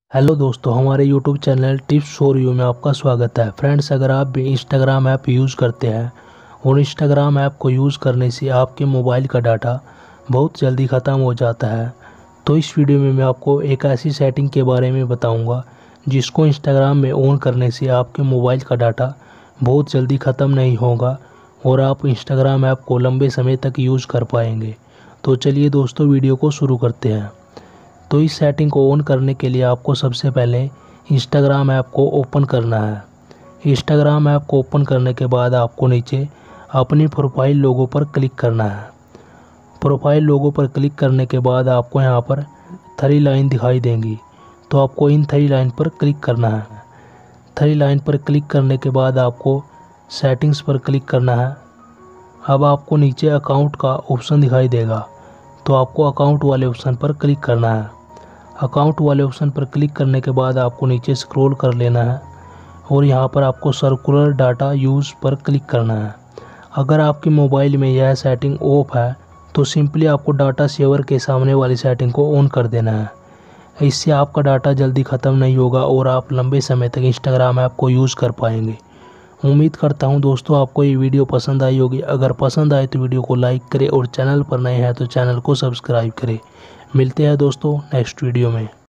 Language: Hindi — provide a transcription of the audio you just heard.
हेलो दोस्तों, हमारे YouTube channel tips for you में आपका स्वागत है। फ्रेंड्स, अगर आप भी इंस्टाग्राम ऐप यूज़ करते हैं और इंस्टाग्राम ऐप को यूज़ करने से आपके मोबाइल का डाटा बहुत जल्दी ख़त्म हो जाता है, तो इस वीडियो में मैं आपको एक ऐसी सेटिंग के बारे में बताऊंगा जिसको इंस्टाग्राम में ऑन करने से आपके मोबाइल का डाटा बहुत जल्दी ख़त्म नहीं होगा और आप इंस्टाग्राम ऐप को लंबे समय तक यूज़ कर पाएंगे। तो चलिए दोस्तों, वीडियो को शुरू करते हैं। तो इस सेटिंग को ऑन करने के लिए आपको सबसे पहले इंस्टाग्राम ऐप को ओपन करना है। इंस्टाग्राम ऐप को ओपन करने के बाद आपको नीचे अपनी प्रोफाइल लोगो पर क्लिक करना है। प्रोफाइल लोगो पर क्लिक करने के बाद आपको यहाँ पर 3 लाइन दिखाई देंगी, तो आपको इन 3 लाइन पर क्लिक करना है। 3 लाइन पर क्लिक करने के बाद आपको सेटिंग्स पर क्लिक करना है। अब आपको नीचे अकाउंट का ऑप्शन दिखाई देगा, तो आपको अकाउंट वाले ऑप्शन पर क्लिक करना है। अकाउंट वाले ऑप्शन पर क्लिक करने के बाद आपको नीचे स्क्रॉल कर लेना है और यहाँ पर आपको सर्कुलर डाटा यूज़ पर क्लिक करना है। अगर आपके मोबाइल में यह सेटिंग ऑफ है तो सिंपली आपको डाटा सेवर के सामने वाली सेटिंग को ऑन कर देना है। इससे आपका डाटा जल्दी ख़त्म नहीं होगा और आप लंबे समय तक इंस्टाग्राम ऐप को यूज़ कर पाएंगे। उम्मीद करता हूँ दोस्तों आपको ये वीडियो पसंद आई होगी। अगर पसंद आए तो वीडियो को लाइक करें और चैनल पर नए हैं तो चैनल को सब्सक्राइब करें। मिलते हैं दोस्तों नेक्स्ट वीडियो में।